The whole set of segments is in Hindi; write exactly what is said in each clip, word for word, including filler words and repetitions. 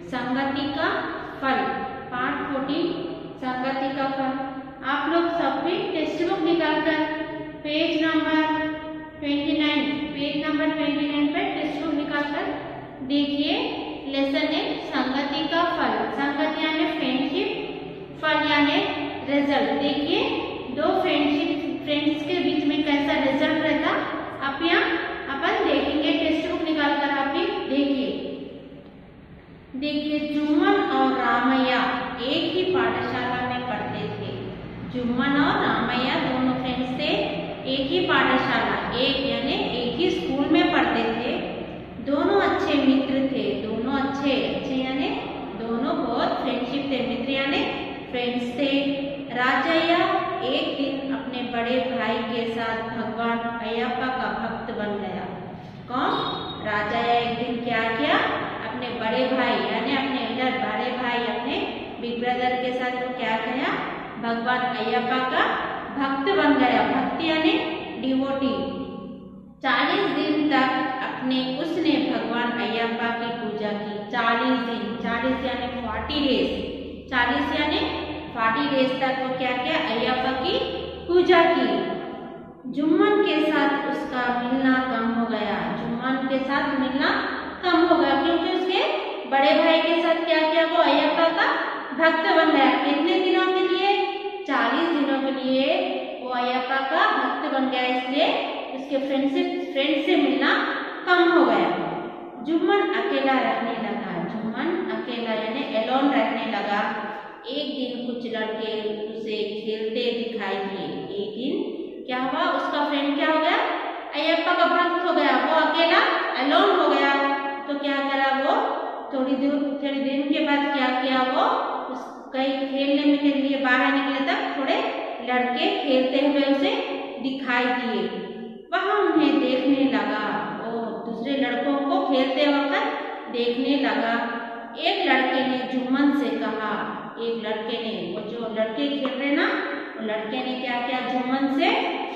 संगति का फल। पार्ट फोर्टीन संगति का फल। आप लोग सब भी टेक्स्ट बुक निकालकर page number twenty nine page number twenty nine पर टेक्स्ट बुक निकालकर देखिए। लेसन है संगति का फल। संगति यानी फ्रेंडशिप, फल यानी रिजल्ट। देखिए दो फ्रेंडशिप फ्रेंड्स के बीच में कैसा रिजल्ट रहता आप यहाँ अपन देखेंगे। टेक्स्ट बुक निकालकर आप भी देखिए। देखिए जुम्मन और रामैया एक ही पाठशाला में पढ़ते थे। जुम्मन और रामैया दोनों फ्रेंड्स थे, एक ही पाठशाला एक यानी एक ही स्कूल में पढ़ते थे। दोनों अच्छे मित्र थे। दोनों अच्छे अच्छे यानी दोनों बहुत फ्रेंडशिप थे। मित्र यानी फ्रेंड्स थे। राजैया एक दिन अपने बड़े भाई के साथ भगवान अयप्पा का भक्त बन गया। कौन? राजैया एक दिन क्या किया? अपने बड़े भाई यानी अपने इधर बड़े भाई अपने बिग ब्रदर के साथ वो क्या किया? भगवान अयप्पा का भक्त बन गया। भक्ति यानी डिवोटी। चालीस दिन तक अपने उसने भगवान अयप्पा की पूजा की। चालीस दिन, चालीस यानी फोर्टी डेज, चालीस यानी फोर्टी डेज तक वो क्या किया? अयप्पा की पूजा की। जुम्मन के साथ उसका मिलना कम हो गया। जुम्मन के साथ मिलना कम हो गया क्योंकि उसके बड़े भाई के साथ क्या किया? वो अयप्पा का भक्त बन गया। कितने दिनों के लिए? चालीस दिनों के लिए वो अयप्पा का भक्त बन गया। इसलिए उसके फ्रेंडशिप फ्रेंड से मिलना कम हो गया। जुम्मन अकेला रहने लगा। जुम्मन अकेला यानी एलोन रहने लगा। एक दिन कुछ लड़के उसे खेलते दिखाई दिए। एक दिन क्या हुआ? उसका फ्रेंड क्या हो गया? अयप्पा का भक्त हो गया। वो अकेला एलोन हो गया। तो क्या करा? वो थोड़ी दूर थोड़ी देर के बाद क्या किया? वो उस कहीं खेलने में के लिए बाहर निकले तब थोड़े लड़के खेलते हुए उसे दिखाई दिए। वह उन्हें देखने लगा। वो दूसरे लड़कों को खेलते वक्त देखने लगा। एक लड़के ने जुम्मन से कहा, एक लड़के ने, वो जो लड़के खेल रहे ना, वो लड़के ने क्या किया? जुम्मन से,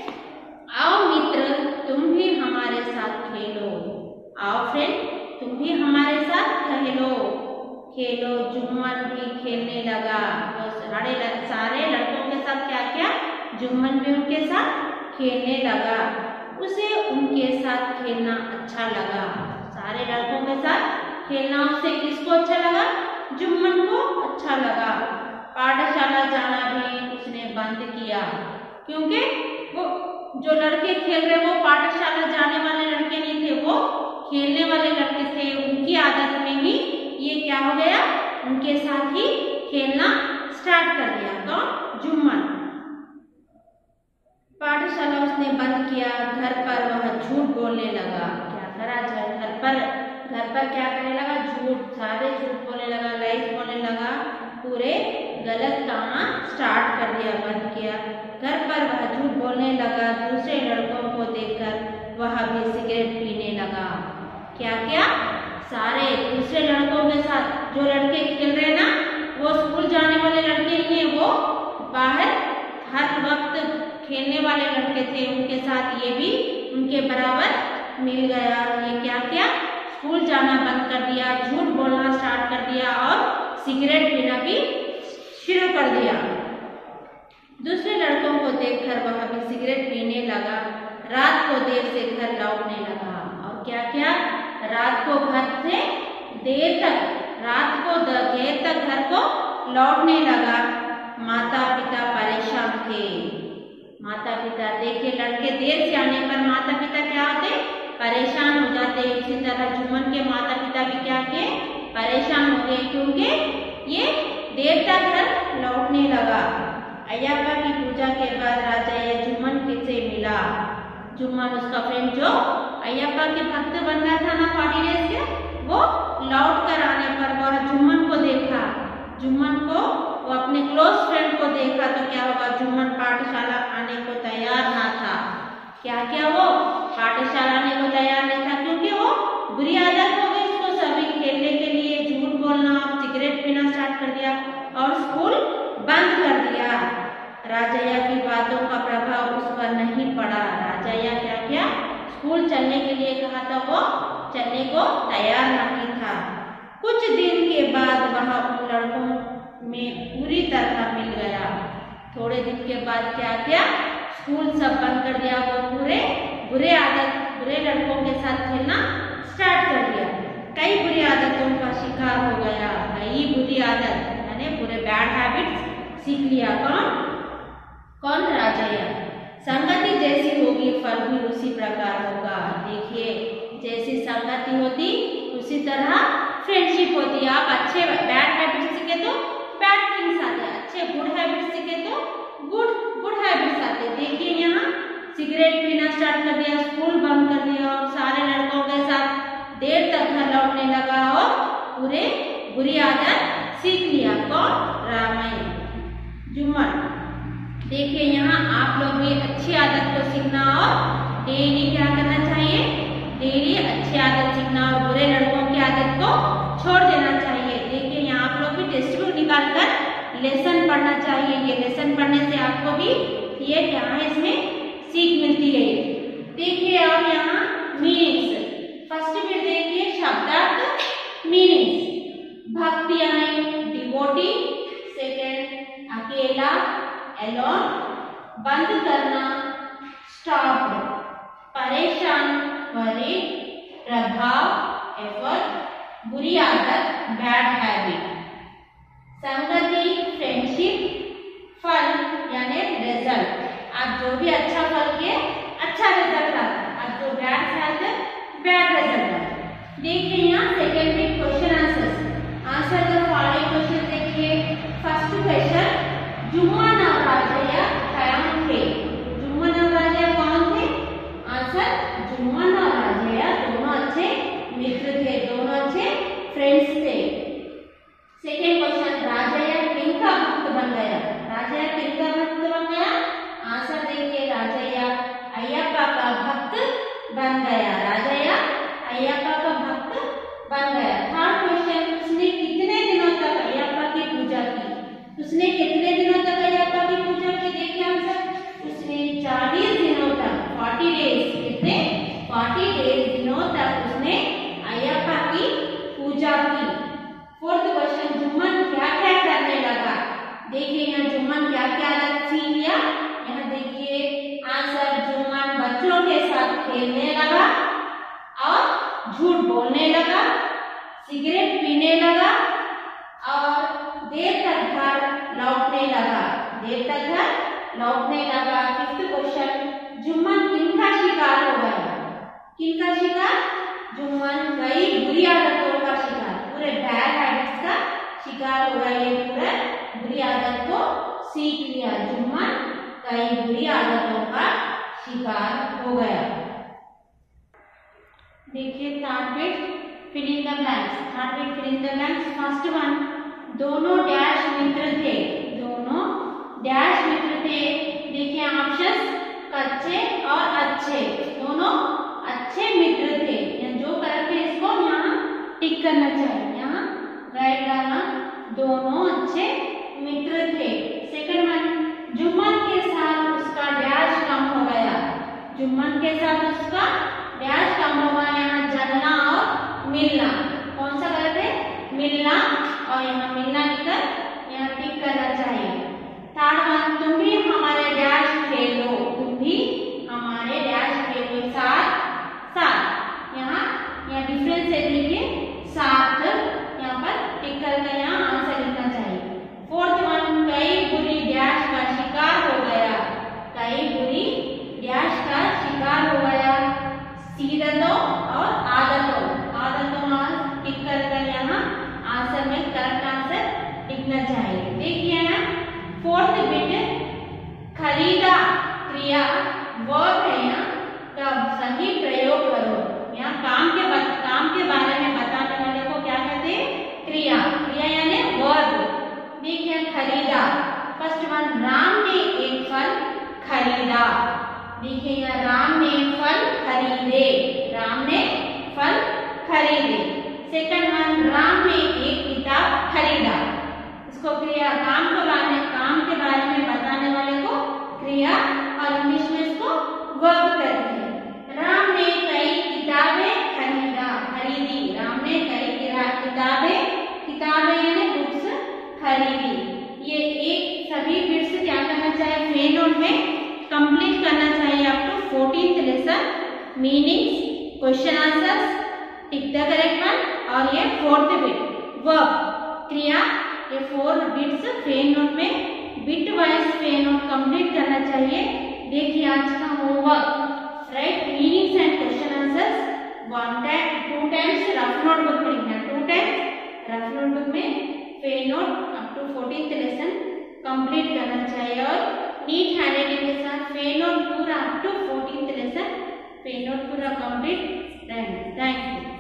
आओ मित्र तुम भी हमारे साथ खेलो। आओ फ्रेंड तुम भी हमारे साथ खेलो खेलो। जुम्मन भी खेलने लगा। वो सारे सारे लड़कों के साथ क्या किया? जुम्मन भी उनके साथ खेलने लगा। उसे उनके साथ खेलना अच्छा लगा। सारे लड़कों के साथ खेलना उसे किसको अच्छा लगा? जुम्मन को अच्छा लगा। पाठशाला जाना भी उसने बंद किया क्योंकि वो जो लड़के खेल रहे वो पाठशाला जाने वाले लड़के नहीं थे, वो खेलने वाले लड़के थे। उनकी आदत में ही ये क्या हो गया? उनके साथ ही खेलना स्टार्ट कर दिया। कौन? जुम्मन। पाठशाला उसने बंद किया। घर पर वह झूठ बोलने लगा। क्या करा? घर पर घर पर क्या करने लगा? झूठ, सारे झूठ बोलने लगा, लाइस बोलने लगा, पूरे गलत काम स्टार्ट कर दिया, बंद किया। घर पर वह झूठ बोलने लगा। दूसरे लड़कों को देखकर वह भी सिगरेट पीने लगा। क्या क्या? सारे दूसरे लड़कों के साथ जो लड़के खेल रहे ना, वो स्कूल जाने वाले लड़के नहीं है, वो बाहर हर वक्त खेलने वाले लड़के थे। उनके साथ ये भी उनके बराबर मिल गया। ये क्या किया? स्कूल जाना बंद कर दिया, झूठ बोलना स्टार्ट कर दिया और सिगरेट पीना भी शुरू कर दिया। दूसरे लड़कों को देखकर वह भी सिगरेट पीने लगा। रात को देर से घर लौटने लगा। और क्या क्या? रात को घर से देर तक रात को देर तक घर को लौटने लगा। माता पिता परेशान थे। माता पिता देखिए लड़के देर से आने पर माता पिता क्या होते? परेशान हो जाते। इसी तरह जुम्मन के माता पिता भी क्या किए? परेशान हो गए क्योंकि ये देर तक घर लौटने लगा। अयप्पा की पूजा के बाद राजैया जुम्मन से मिला। जुम्मन उसका फ्रेंड जो अयप्पा के भक्त बन गया था ना फोर्टी डेज के, वो लौट कर आने पर वह जुम्मन को देखा। जुम्मन को वो अपने क्लोज फ्रेंड को देखा तो क्या होगा? जुम्मन पाठशाला आने को तैयार ना था। क्या क्या? वो पाठशाला आने को तैयार नहीं था क्योंकि वो बुरी आदत हो गई उसको सभी खेलने के लिए झूठ बोलना और सिगरेट पीना स्टार्ट कर दिया और स्कूल बंद कर दिया। राजैया की बातों का प्रभाव उस पर नहीं पड़ा। राजैया क्या किया? स्कूल चलने के लिए कहा था, वो चलने को तैयार नहीं था। कुछ दिन के बाद वह उन लड़कों में पूरी तरह मिल गया। थोड़े दिन के बाद क्या किया, स्कूल सब बंद कर दिया। वो पूरे बुरे आदत बुरे लड़कों के साथ खेलना स्टार्ट कर दिया। कई बुरी आदतों का शिकार हो गया। कई बुरी आदत यानी पूरे बैड हैबिट्स सीख लिया। कौन कौन राजैया। संगति जैसी होगी फल भी उसी प्रकार होगा। देखिए, जैसी संगति होती उसी तरह फ्रेंडशिप होती है। आप अच्छे बैड हैबिट्स सीखे तो बैड थिंग्स आते हैं, अच्छे गुड हैबिट्स सीखे तो गुड गुड हैबिट्स आते हैं। देखिए, यहाँ सिगरेट पीना स्टार्ट कर दिया, स्कूल बंद कर दिया और सारे लड़कों के साथ देर तक घर लौटने लगा और पूरे बुरी आदत सीख लिया। कौन, रामैया। जुम्मन। देखिए, यहाँ आप लोग भी अच्छी आदत को सीखना और डेली क्या करना चाहिए, डेली अच्छी आदत सीखना और बुरे लड़कों की आदत को छोड़ देना चाहिए। देखिए, यहाँ आप लोग भी टेक्स्ट बुक निकाल कर लेसन पढ़ना चाहिए। ये लेसन पढ़ने से आपको भी ये क्या है, इसमें सीख मिलती है। देखिए, और यहाँ मीनिंग्स। फर्स्ट में देखिए शब्दार्थ, मीनिंग्स। भक्ति यानी डिवोटी। सेकेंड अकेला, एलोन। बंद करना, स्टॉप। परेशान, वरीड। प्रभाव, एफर्ट। बुरी आदत, बैड हैबिट। संगति, फ्रेंडशिप। फल यानी रिजल्ट। आप जो भी अच्छा फल किए अच्छा रिजल्ट आता है, आप जो बैड फल बैड रिजल्ट आता है। देखिए, यहाँ सेकेंड में question answer answer the following question. देखिए, फर्स्ट क्वेश्चन, जुम्मन और राजैया कौन थे। जुम्मन और राजैया कौन थे? आंसर, जुम्मन और राजैया दोनों अच्छे मित्र थे, दोनों अच्छे फ्रेंड्स थे। सेकेंड क्वेश्चन, राजैया किनका भक्त बन गया। राजैया किनका भक्त बन गया? आंसर देखिए, राजैया अय्यप्पा का भक्त बन गया। राजैया अय्यप्पा का भक्त बन गया। थर्ड क्वेश्चन, उसने कितने दिनों तक अय्यप्पा की पूजा की। उसने कितने दिनों तक अय्यप्पा की पूजा की? देखिए आंसर, उसने चालीस दिनों तक, फोर्टी डेज। कितने? फोर्टी डेज दिनों तक उसने अय्यप्पा की पूजा की। फोर्थ क्वेश्चन, जुम्मन क्या क्या करने लगा। देखिए, यहाँ जुम्मन क्या क्या आदत सीख लिया। यहाँ देखिए आंसर, जुम्मन बच्चों के साथ खेलने लगा और झूठ बोलने लगा, सिगरेट पीने लगा और देर तक घर लौटने लगा देर तक घर लौटने लगा। फिफ्थ क्वेश्चन, जुम्मन किनका शिकार हो गया। किनका शिकार? जुम्मन कई बुरी आदतों का शिकार, पूरे बैड हैबिट्स का शिकार हो गया। ये पूरा बुरी आदत को सीख लिया। जुम्मन कई बुरी आदतों का शिकार हो गया। देखिए, third page, fill in the blanks. Third page, fill in the blanks. First one, दोनों डैश मित्र थे। दोनों डैश मित्र थे। देखिए ऑप्शंस, कच्चे और अच्छे। दोनों अच्छे मित्र थे। जो करके इसको यहाँ टिक करना चाहिए, यहाँ राइट डालना। दोनों अच्छे मित्र थे। सेकंड वन, जुम्मन के साथ उसका डैश कम हो गया। जुम्मन के साथ उसका डैश कम हो गया। यहाँ जलना और मिलना, कौन सा गलत है? मिलना, और यहाँ मिलना लिखकर यहाँ टिक करना चाहिए। थर्ड वन, तुम भी हमारे डैश खेलो। तुम भी हमारे डैश खेलो, साथ साथ। यहाँ यहाँ डिफरेंस है, देखिए साथ, यहाँ पर टिक करके यहाँ आंसर लिखना चाहिए। फोर्थ वन, कई बुरी डैश का शिकार हो गया। कई बुरी डैश का शिकार हो गया, सीरतों और आदतों। आदतों में टिक करके यहाँ आंसर में करेक्ट आंसर लिखना चाहिए। देखिए यहाँ फोर्थ बिट, खरीदा क्रिया वर्ब है, यहाँ का सही प्रयोग करो। यहाँ काम के काम के बारे में बताने वाले को क्या कहते हैं? क्रिया। क्रिया यानी वर्ब। देखिए, खरीदा। फर्स्ट वन, राम ने एक फल खरीदा। देखिए, यहाँ राम ने फल खरीदे। राम ने फल खरीदे। सेकंड वन, राम ने एक किताब खरीदा। इसको क्रिया, काम के बारे में काम के बारे में बताने वाले को क्रिया, और इंग्लिश में इसको वर्ब कहते हैं। राम ने कई किताबें खरीदा खरीदी। राम ने कई किताबें किताबें यानी कंप्लीट करना चाहिए up to fourteenth lesson. Meanings, question answers, tick the correct one और ये फोर्थ बिट वर्ब क्रिया, ये फोर बिट्स पेन नोट में bit wise pen note complete करना चाहिए। देखिए आज का homework, right meanings and question answers one time two times rough notebook में है, टू टाइम्स रफ नोटबुक में pen note up to fourteenth lesson complete करना चाहिए और नीट हैंडराइटिंग के साथ पेन नोट पूरा up to fourteenth lesson pen note पूरा कंप्लीट रहना। Thank you.